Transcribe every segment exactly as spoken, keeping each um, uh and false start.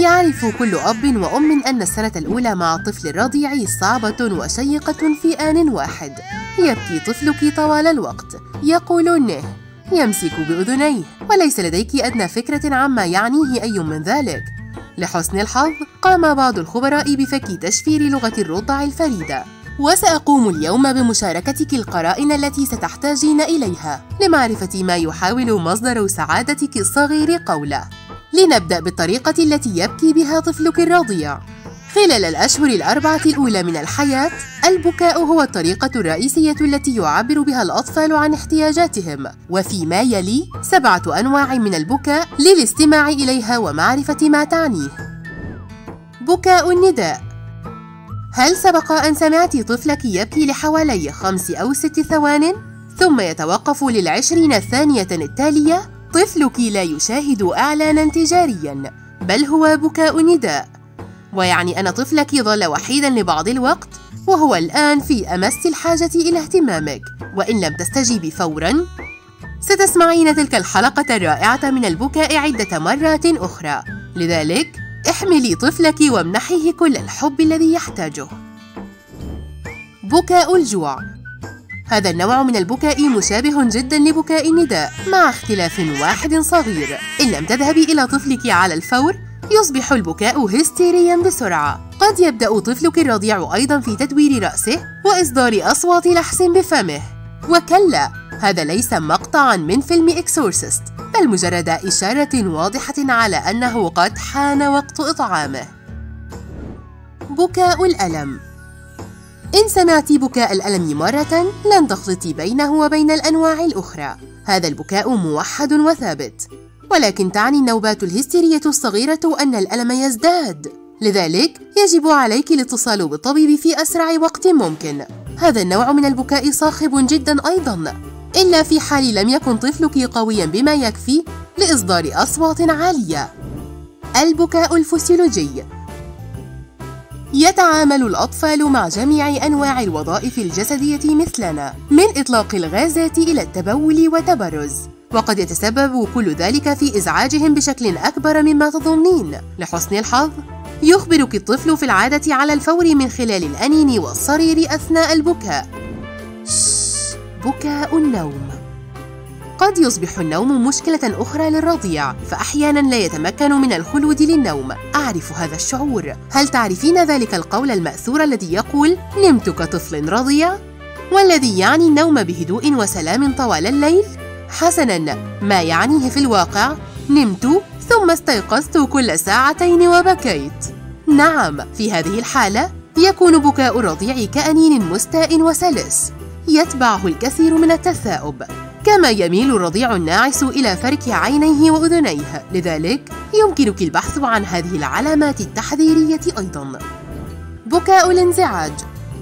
يعرف كل أب وأم أن السنة الأولى مع الطفل الرضيع صعبة وشيقة في آن واحد. يبكي طفلك طوال الوقت، يقول نه، يمسك بأذنيه، وليس لديك أدنى فكرة عما يعنيه أي من ذلك. لحسن الحظ قام بعض الخبراء بفك تشفير لغة الرضع الفريدة، وسأقوم اليوم بمشاركتك القرائن التي ستحتاجين إليها لمعرفة ما يحاول مصدر سعادتك الصغير قوله. لنبدأ بالطريقة التي يبكي بها طفلك الرضيع. خلال الأشهر الأربعة الأولى من الحياة، البكاء هو الطريقة الرئيسية التي يعبر بها الأطفال عن احتياجاتهم، وفيما يلي سبعة أنواع من البكاء للاستماع إليها ومعرفة ما تعنيه. بكاء النداء. هل سبق أن سمعت طفلك يبكي لحوالي خمس أو ست ثوان ثم يتوقف للعشرين ثانية التالية؟ طفلك لا يشاهد إعلانا تجاريا، بل هو بكاء نداء، ويعني أن طفلك ظل وحيدا لبعض الوقت، وهو الآن في أمس الحاجة إلى اهتمامك، وإن لم تستجيبي فورا ستسمعين تلك الحلقة الرائعة من البكاء عدة مرات أخرى. لذلك احملي طفلك وامنحيه كل الحب الذي يحتاجه. بكاء الجوع. هذا النوع من البكاء مشابه جدا لبكاء النداء، مع اختلاف واحد صغير. إن لم تذهبي إلى طفلك على الفور يصبح البكاء هستيريا بسرعة. قد يبدأ طفلك الرضيع أيضا في تدوير رأسه وإصدار أصوات لحس بفمه. وكلا، هذا ليس مقطعا من فيلم إكسورسيست، بل مجرد إشارة واضحة على أنه قد حان وقت إطعامه. بكاء الألم. إن سمعت بكاء الألم مرة لن تخلطي بينه وبين الأنواع الأخرى. هذا البكاء موحد وثابت، ولكن تعني النوبات الهستيرية الصغيرة أن الألم يزداد. لذلك يجب عليك الاتصال بالطبيب في أسرع وقت ممكن. هذا النوع من البكاء صاخب جدا أيضا، إلا في حال لم يكن طفلك قويا بما يكفي لإصدار أصوات عالية. البكاء الفسيولوجي. يتعامل الأطفال مع جميع أنواع الوظائف الجسدية مثلنا، من إطلاق الغازات إلى التبول وتبرز، وقد يتسبب كل ذلك في إزعاجهم بشكل أكبر مما تظنين. لحسن الحظ يخبرك الطفل في العادة على الفور من خلال الأنين والصرير أثناء البكاء. بكاء النوم. قد يصبح النوم مشكلة أخرى للرضيع، فأحياناً لا يتمكن من الخلود للنوم. أعرف هذا الشعور. هل تعرفين ذلك القول المأثور الذي يقول نمت كطفل رضيع؟ والذي يعني النوم بهدوء وسلام طوال الليل؟ حسناً، ما يعنيه في الواقع نمت ثم استيقظت كل ساعتين وبكيت. نعم، في هذه الحالة يكون بكاء الرضيع كأنين مستاء وسلس، يتبعه الكثير من التثاؤب، كما يميل الرضيع الناعس إلى فرك عينيه وأذنيه. لذلك يمكنك البحث عن هذه العلامات التحذيرية أيضاً. بكاء الانزعاج.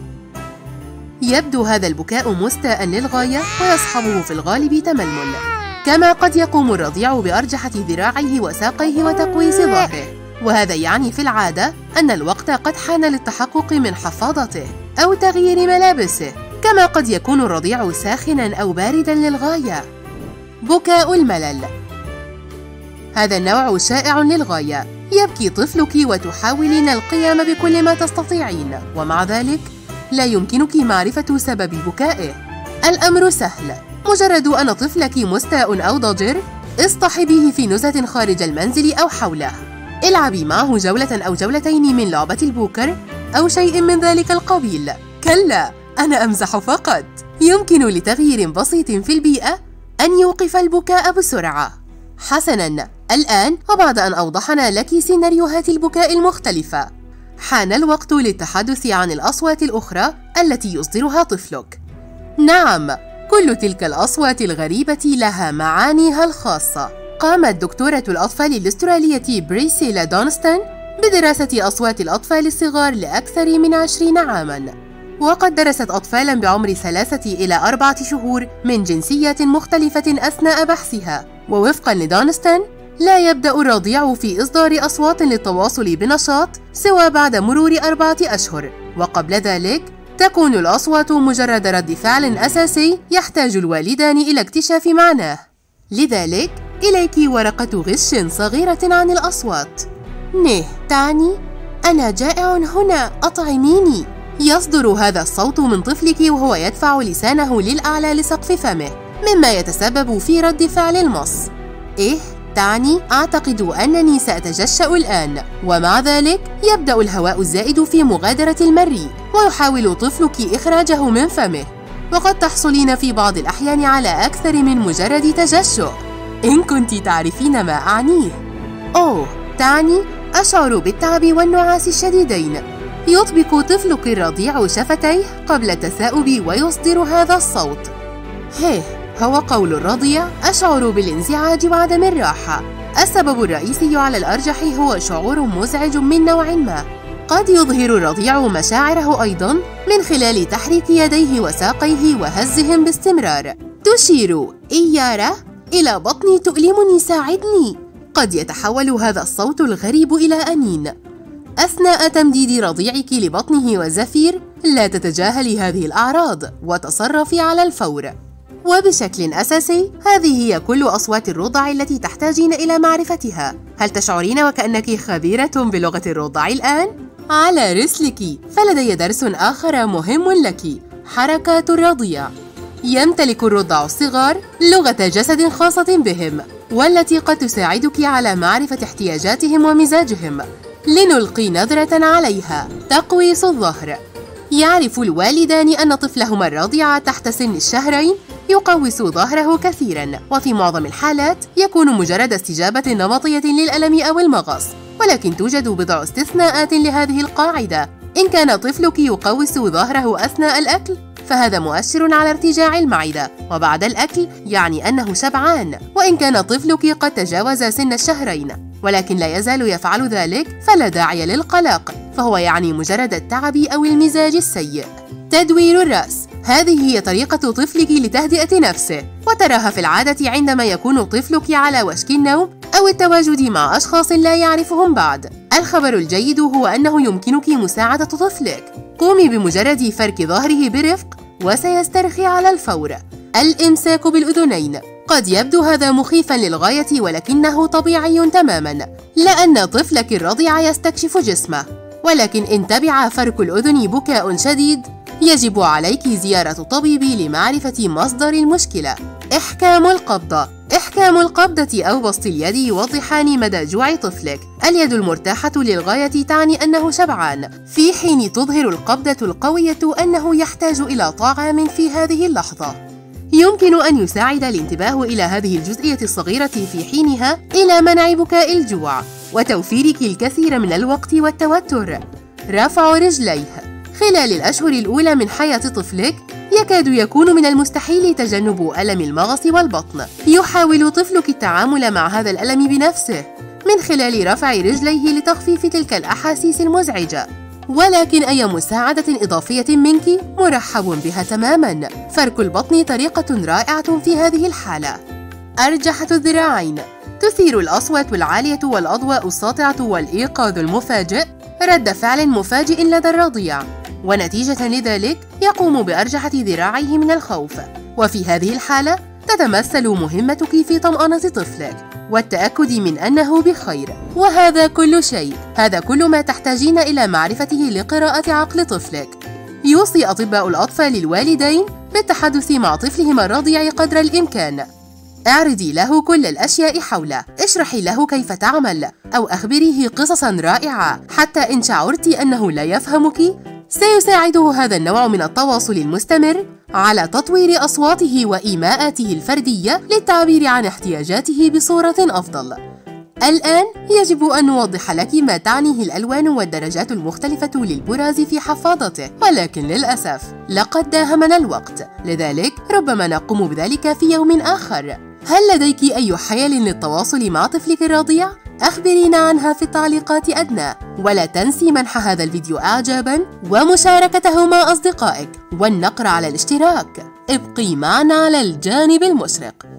يبدو هذا البكاء مستاء للغاية، ويصحبه في الغالب تململ، كما قد يقوم الرضيع بأرجحة ذراعيه وساقيه وتقويس ظهره، وهذا يعني في العادة أن الوقت قد حان للتحقق من حفاضته أو تغيير ملابسه، كما قد يكون الرضيع ساخناً أو بارداً للغاية. بكاء الملل. هذا النوع شائع للغاية. يبكي طفلك وتحاولين القيام بكل ما تستطيعين، ومع ذلك لا يمكنك معرفة سبب بكائه. الأمر سهل، مجرد أن طفلك مستاء أو ضجر اصطحبيه في نزهة خارج المنزل أو حوله. العبي معه جولة أو جولتين من لعبة البوكر أو شيء من ذلك القبيل. كلا، أنا أمزح فقط. يمكن لتغيير بسيط في البيئة أن يوقف البكاء بسرعة. حسناً، الآن وبعد أن أوضحنا لك سيناريوهات البكاء المختلفة، حان الوقت للتحدث عن الأصوات الأخرى التي يصدرها طفلك. نعم، كل تلك الأصوات الغريبة لها معانيها الخاصة. قامت دكتورة الأطفال الأسترالية بريسيلا دونستون بدراسة أصوات الأطفال الصغار لأكثر من عشرين عاماً، وقد درست أطفالاً بعمر ثلاثة إلى أربعة شهور من جنسيات مختلفة أثناء بحثها. ووفقاً لدونستون، لا يبدأ الرضيع في إصدار أصوات للتواصل بنشاط سوى بعد مرور أربعة أشهر، وقبل ذلك تكون الأصوات مجرد رد فعل أساسي يحتاج الوالدان إلى اكتشاف معناه. لذلك إليك ورقة غش صغيرة عن الأصوات. نه تعني أنا جائع هنا، أطعميني. يصدر هذا الصوت من طفلك وهو يدفع لسانه للأعلى لسقف فمه، مما يتسبب في رد فعل المص. إيه تعني أعتقد أنني سأتجشأ الآن. ومع ذلك يبدأ الهواء الزائد في مغادرة المريء، ويحاول طفلك إخراجه من فمه، وقد تحصلين في بعض الأحيان على أكثر من مجرد تجشؤ، إن كنت تعرفين ما أعنيه. أوه تعني أشعر بالتعب والنعاس الشديدين. يطبق طفلك الرضيع شفتيه قبل التثاؤب ويصدر هذا الصوت. هيه هو قول الرضيع أشعر بالانزعاج وعدم الراحة. السبب الرئيسي على الأرجح هو شعور مزعج من نوع ما. قد يظهر الرضيع مشاعره أيضاً من خلال تحريك يديه وساقيه وهزهم باستمرار. تشير إيارة إلى بطني تؤلمني، ساعدني. قد يتحول هذا الصوت الغريب إلى أنين. أثناء تمديد رضيعك لبطنه والزفير لا تتجاهلي هذه الأعراض وتصرفي على الفور. وبشكل أساسي هذه هي كل أصوات الرضع التي تحتاجين إلى معرفتها. هل تشعرين وكأنك خبيرة بلغة الرضع الآن؟ على رسلك، فلدي درس آخر مهم لك: حركات الرضيع. يمتلك الرضع الصغار لغة جسد خاصة بهم، والتي قد تساعدك على معرفة احتياجاتهم ومزاجهم. لنلقي نظرة عليها. تقويس الظهر. يعرف الوالدان أن طفلهما الرضيع تحت سن الشهرين يقوس ظهره كثيراً، وفي معظم الحالات يكون مجرد استجابة نمطية للألم أو المغص، ولكن توجد بضع استثناءات لهذه القاعدة. إن كان طفلك يقوس ظهره أثناء الأكل فهذا مؤشر على ارتجاع المعدة، وبعد الأكل يعني أنه شبعان. وإن كان طفلك قد تجاوز سن الشهرين ولكن لا يزال يفعل ذلك فلا داعي للقلق، فهو يعني مجرد التعب أو المزاج السيء. تدوير الرأس. هذه هي طريقة طفلك لتهدئة نفسه، وتراها في العادة عندما يكون طفلك على وشك النوم أو التواجد مع أشخاص لا يعرفهم بعد. الخبر الجيد هو أنه يمكنك مساعدة طفلك. قومي بمجرد فرك ظهره برفق وسيسترخي على الفور. الإمساك بالأذنين. قد يبدو هذا مخيفاً للغاية ولكنه طبيعي تماماً، لأن طفلك الرضيع يستكشف جسمه، ولكن إن تبع فرك الأذن بكاء شديد يجب عليك زيارة الطبيب لمعرفة مصدر المشكلة. إحكام القبضة. إحكام القبضة أو بسط اليد يوضحان مدى جوع طفلك. اليد المرتاحة للغاية تعني أنه شبعان، في حين تظهر القبضة القوية أنه يحتاج إلى طعام في هذه اللحظة. يمكن أن يساعد الانتباه إلى هذه الجزئية الصغيرة في حينها إلى منع بكاء الجوع وتوفيرك الكثير من الوقت والتوتر. رفع رجليه. خلال الأشهر الأولى من حياة طفلك يكاد يكون من المستحيل تجنب ألم المغص والبطن. يحاول طفلك التعامل مع هذا الألم بنفسه من خلال رفع رجليه لتخفيف تلك الأحاسيس المزعجة، ولكن أي مساعدة إضافية منك مرحب بها تماماً. فرك البطن طريقة رائعة في هذه الحالة. أرجحة الذراعين. تثير الأصوات العالية والأضواء الساطعة والإيقاظ المفاجئ رد فعل مفاجئ لدى الرضيع، ونتيجة لذلك يقوم بأرجحة ذراعيه من الخوف. وفي هذه الحالة تتمثل مهمتك في طمأنة طفلك والتأكد من أنه بخير. وهذا كل شيء. هذا كل ما تحتاجين إلى معرفته لقراءة عقل طفلك. يوصي أطباء الأطفال الوالدين بالتحدث مع طفلهما الرضيع قدر الإمكان. اعرضي له كل الأشياء حوله، اشرحي له كيف تعمل، أو أخبريه قصصاً رائعة حتى إن شعرت أنه لا يفهمك. سيساعده هذا النوع من التواصل المستمر على تطوير أصواته وإيماءاته الفردية للتعبير عن احتياجاته بصورة أفضل. الآن يجب أن نوضح لك ما تعنيه الألوان والدرجات المختلفة للبراز في حفاضته، ولكن للأسف لقد داهمنا الوقت، لذلك ربما نقوم بذلك في يوم آخر. هل لديك أي حيل للتواصل مع طفلك الرضيع؟ أخبرينا عنها في التعليقات أدنى، ولا تنسي منح هذا الفيديو إعجاباً ومشاركته مع أصدقائك والنقر على الاشتراك. ابقي معنا على الجانب المشرق.